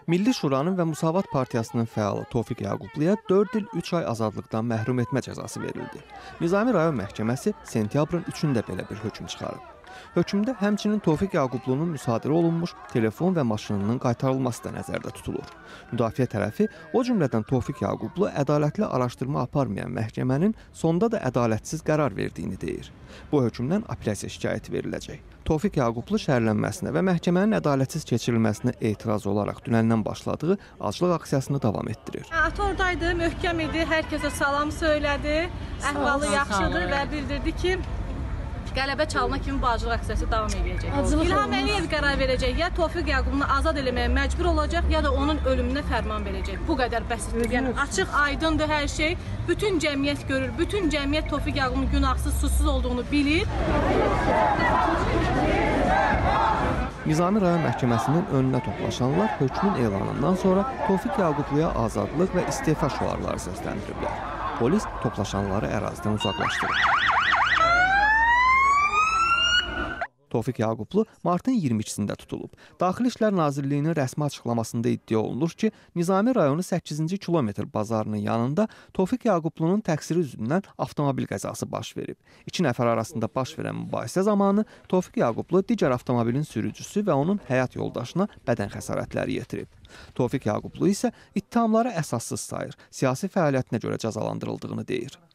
Milli Şuranın və Müsavat Partiyasının fəalı Tofiq Yaqubluya 4 il 3 ay azadlıqdan məhrum etmə cəzası verildi. Nizami rayon məhkəməsi sentyabrın 3-də belə bir hökm çıxarıb. Hökmdə həmçinin Tofiq Yaqublunun müsadirə olunmuş telefon və maşınının qaytarılması da nəzərdə tutulur. Müdafiə tərəfi, o cümlədən Tofiq Yaqublu ədalətli araşdırma aparmayan məhkəmənin sonda da ədalətsiz qərar verdiyini deyir. Bu hökmdən apellyasiya şikayəti veriləcək. Tofiq Yaqublu şərhlənməsinə və məhkəmənin ədalətsiz keçirilməsinə etiraz olaraq dünəndən başladığı aclıq aksiyasını davam etdirir. Ata oradaydı, möhkəm idi, hər kəsə salam söylədi, əhvalı yaxşıdır və bildirdi ki, qələbə çalına kimi bu aclıq aksiyası davam edəcək. İlham Əliyev qərar verəcək, ya Tofiq Yaqublunu azad eləməyə məcbur olacaq, ya da onun ölümünə fərman verəcək. Bu qədər bəsitdir. Yəni açıq, aydındır hər şey. Bütün cəmiyyət görür, bütün cəmiyyət Tofiq Yaqublunun günahsız, susuz olduğunu bilir. Nizami rayon məhkəməsinin önünə toplaşanlar hökmün elanından sonra Tofiq Yaqubluya azadlıq və istefa şüarları səsləndiriblər. Polis toplaşanları ərazidən uzaqlaşdırıb. Tofiq Yaqublu martın 22-sində tutulub. Daxili İşlər Nazirliyinin rəsmi açıqlamasında iddia olunur ki, Nizami rayonu 8-ci kilometr bazarının yanında Tofiq Yaqublunun təqsiri üzündən avtomobil qəzası baş verib. 2 nəfər arasında baş verən mübahisə zamanı Tofiq Yaqublu digər avtomobilin sürücüsü və onun həyat yoldaşına bədən xəsarətləri yetirib. Tofiq Yaqublu isə ittihamları əsassız sayır, siyasi fəaliyyətinə görə cəzalandırıldığını deyir.